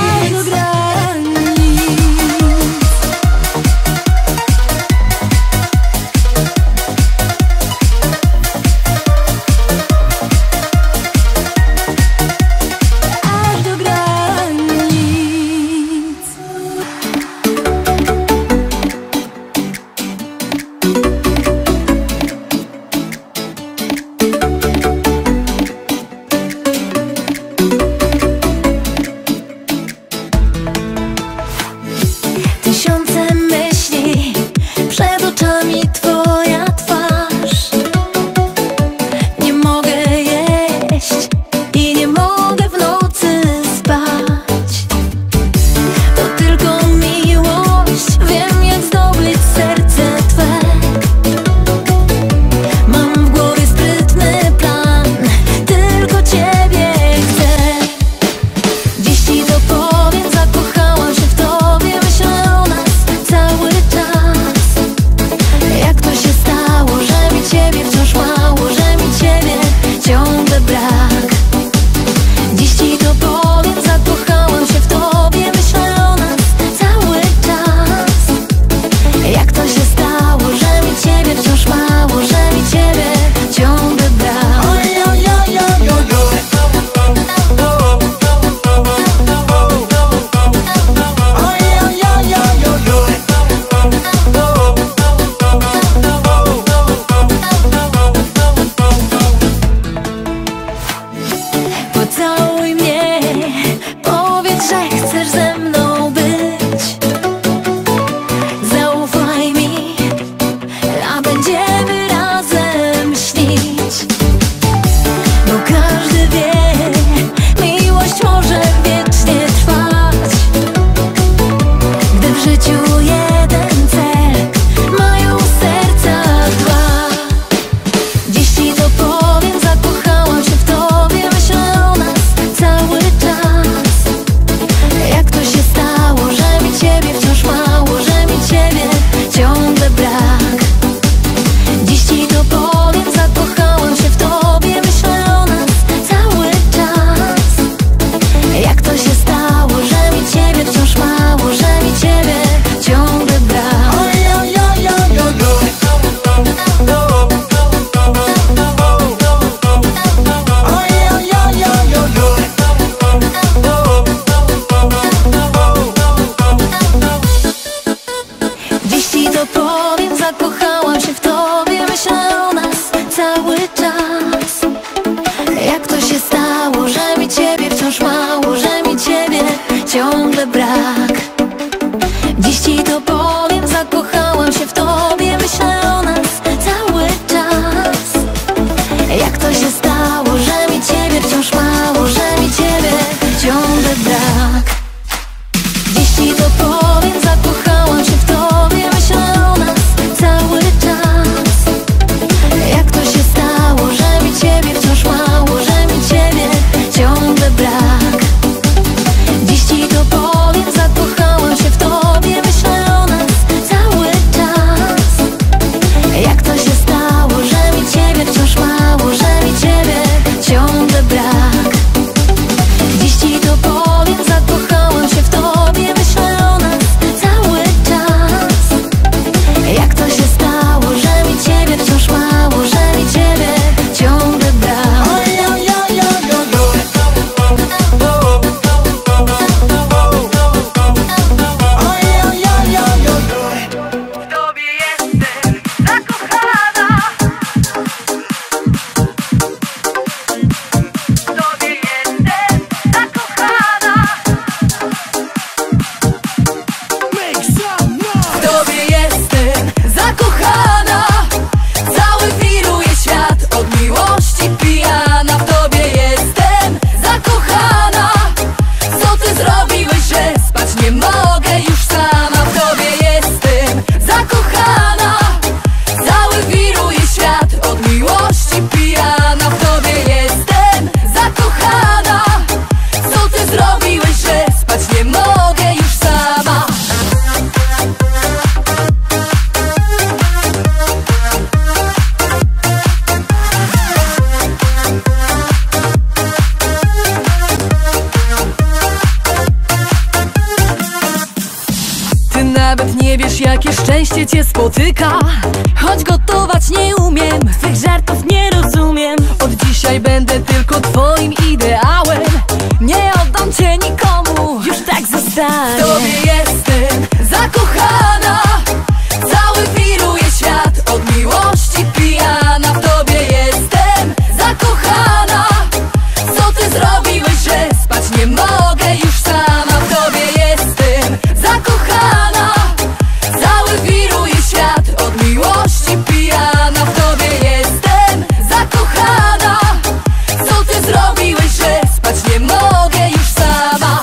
nie wiesz, jakie szczęście cię spotyka. Choć gotować nie umiem, twych żartów nie rozumiem. Od dzisiaj będę tylko twoim ideałem. Nie oddam cię nikomu, już tak zostanie. W tobie jestem zakochana, cały wiruje świat, od miłości pijana. W tobie jestem zakochana. Co ty zrobiłeś, że spać nie mogę już sama? W tobie jestem zakochana, cały wiruje świat, od miłości pijana. W tobie jestem zakochana. Co ty zrobiłeś, że spać nie mogę już sama?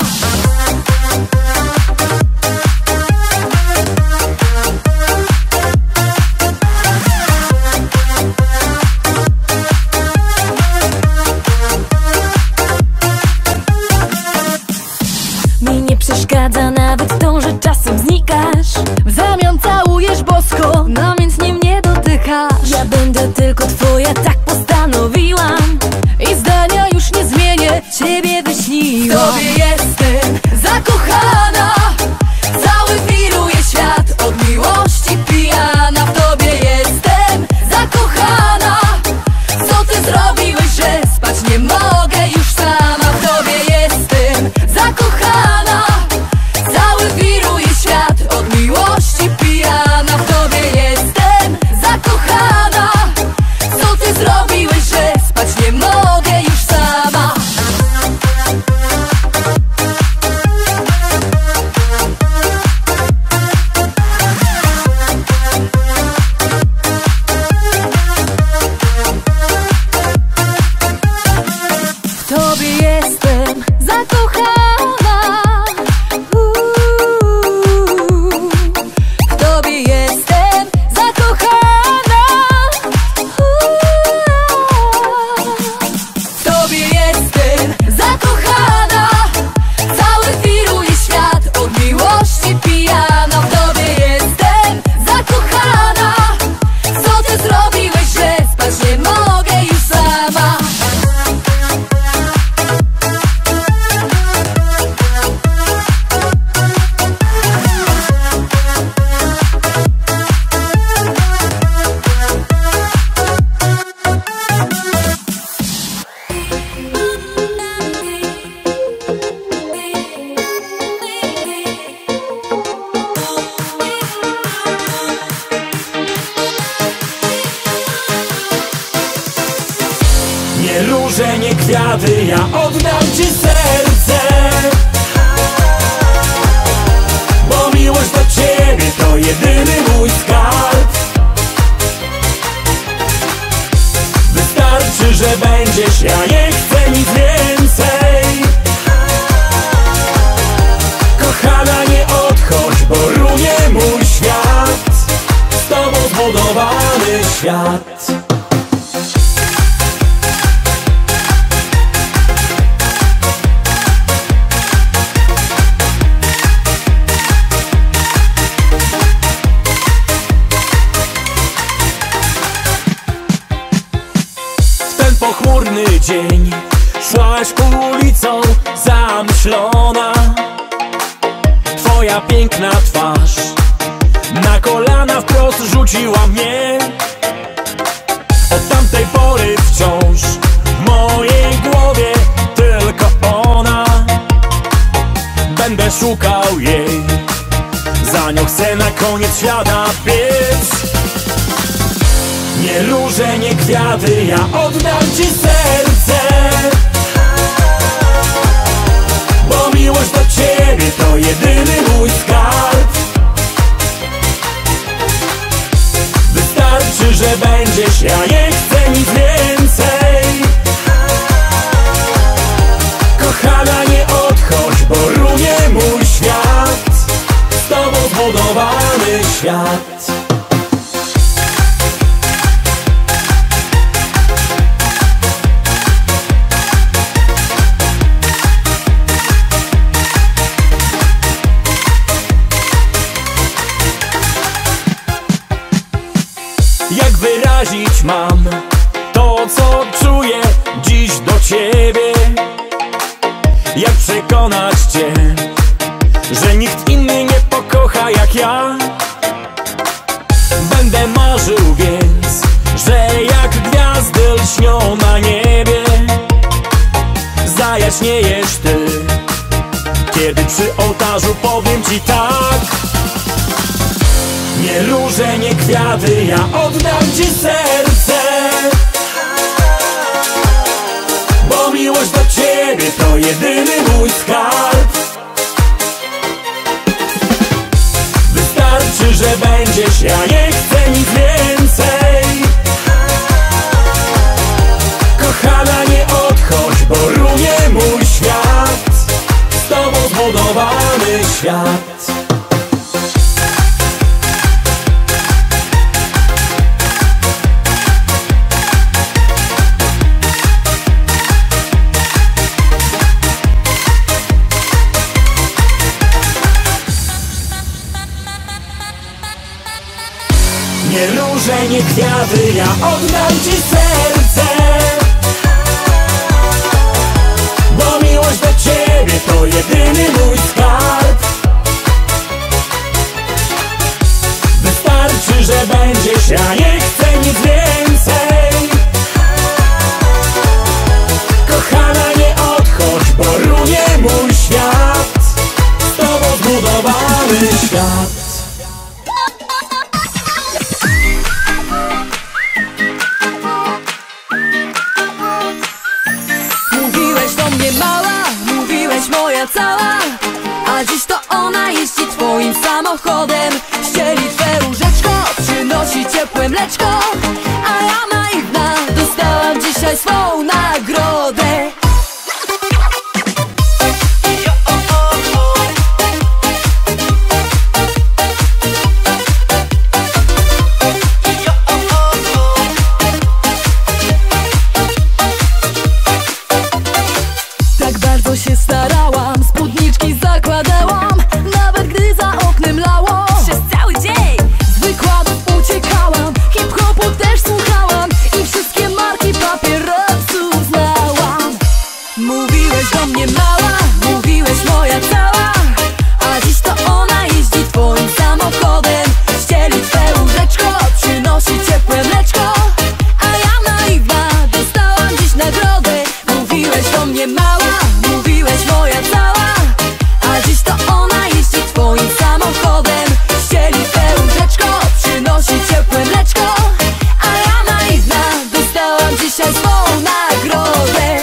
Mi nie przeszkadza nawet to, że czasem znikasz. W zamian całujesz bosko, no więc nie mnie dotykasz. Ja będę tylko twoja, tak postanowiłam. I zdania już nie zmienię, ciebie wyśniłam. W tobie jestem zakochana, cały wiruje świat, od miłości pijana. W tobie jestem zakochana. Co ty zrobiłeś, że spać nie mogę już sama? W tobie jestem zakochana, cały wiruje świat, od miłości pijana. W tobie jestem zakochana. Co ty zrobiłeś, że spać nie mogę już sama? W tobie jestem zakochana. W tobie jestem zakochana. W tobie jestem zakochana, cały wiruje świat, od miłości pijana. W tobie jestem zakochana. Co ty zrobiłeś, że spać nie mogę już sama? Nie róże, nie kwiaty, ja oddam ci serce. Bo miłość do ciebie to jedyny mój skarb. Wystarczy, że będziesz, ja nie chcę nic więcej. Kochana, nie odchodź, bo runie mój świat. Z tobą zbudowany świat. Pochmurny dzień, szłaś ulicą zamyślona. Twoja piękna twarz na kolana wprost rzuciła mnie. Od tamtej pory wciąż w mojej głowie tylko ona. Będę szukał jej, za nią chcę na koniec świata biec. Nie róże, nie kwiaty, ja oddam ci serce. Bo miłość do ciebie to jedyny mój skarb. Wystarczy, że będziesz, ja nie chcę nic więcej. Kochana, nie odchodź, bo runie mój świat. Z tobą zbudowany świat. Jak wyrazić mam to, co czuję dziś do ciebie? Jak przekonać cię, że nikt inny nie pokocha jak ja? marzył więc, że jak gwiazdy lśnią na niebie, zajaśniejesz ty, kiedy przy ołtarzu powiem ci tak. Nie róże, nie kwiaty, ja oddam ci serce, bo miłość do ciebie to jedyny mój skarb. Wystarczy, że będziesz, ja nie chcę nic więcej. Kochana, nie odchodź, bo runie mój świat, z tobą zbudowany świat. Nie róże, nie kwiaty, ja oddam ci serce, bo miłość do ciebie to jedyny mój skarb. Wystarczy, że będziesz, ja nie chcę nic więcej. Kochana, nie odchodź, bo runie mój świat, z tobą zbudowany świat. Moja cała, a dziś to ona jeździ twoim samochodem, ścieli twe łóżeczko, przynosi ciepłe mleczko, a ja naiwna dostałam dzisiaj swą nagrodę. Tak bardzo się starałam, spódniczki zakładałam, nawet gdy za oknem lało. Przez cały dzień z wykładów uciekałam, hip-hopu też słuchałam i wszystkie marki papierosów znałam. Mówiłeś do mnie mała, mówiłeś moja cała, a dziś to ona jeździ twoim samochodem, ścieli twe łóżeczko, przynosi ciepłe mleczko, a ja naiwna dostałam dziś nagrodę. Mówiłeś do mnie mała, mówiłeś moja cała, a dziś to ona jeździ twoim samochodem, ścieli twe łóżeczko, przynosi ciepłe mleczko, a ja naiwna dostałam dzisiaj swą nagrodę.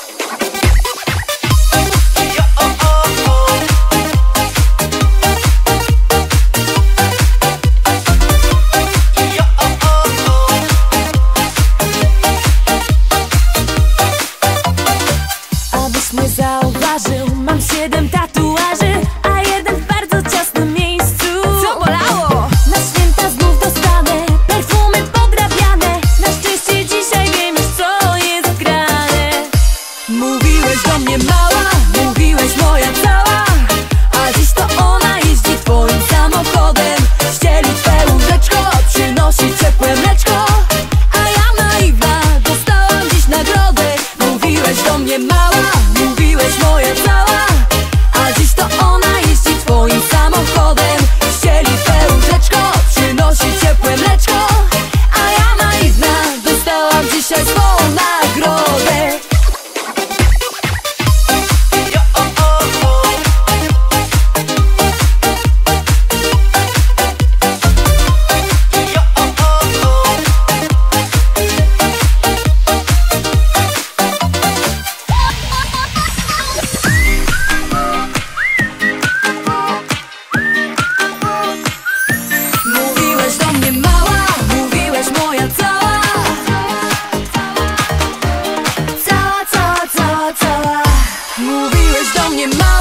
Abyś nie zauważył, mam 7 tatuaży, a jeden w bardzo ciasnym miejscu. Co bolało? Na święta znów dostanę perfumy podrabiane, na szczęście dzisiaj wiem już co jest grane. Mówiłeś do mnie mała, mówiłeś moja cała, a dziś to ona jeździ twoim samochodem, ścieli twe łóżeczko, przynosi ciepłe mleczko, a ja naiwna dostałam dziś nagrodę. Mówiłeś do mnie mała, mówiłeś moja cała, a dziś to ona jeździ twoim samochodem, ścieli twe łóżeczko, przynosi ciepłe mleczko, a ja naiwna dostałam dzisiaj swą nagrodę. Mówiłeś do mnie mała, mówiłeś moja cała, cała, cała, cała, cała. Mówiłeś do mnie mała.